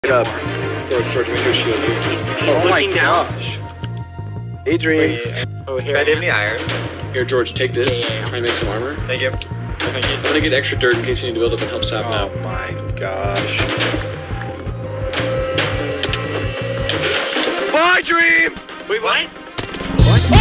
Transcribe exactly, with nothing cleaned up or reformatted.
Get up. George, George, make your shield. He's, he's, he's Oh my looking down. gosh. Adrian. Oh, here. I did any iron. Here, George, take this. Yeah, yeah, yeah. Try and make some armor. Thank you. Thank you. I'm gonna get extra dirt in case you need to build up and help Sap Oh now. my gosh. My dream! Wait, what? What?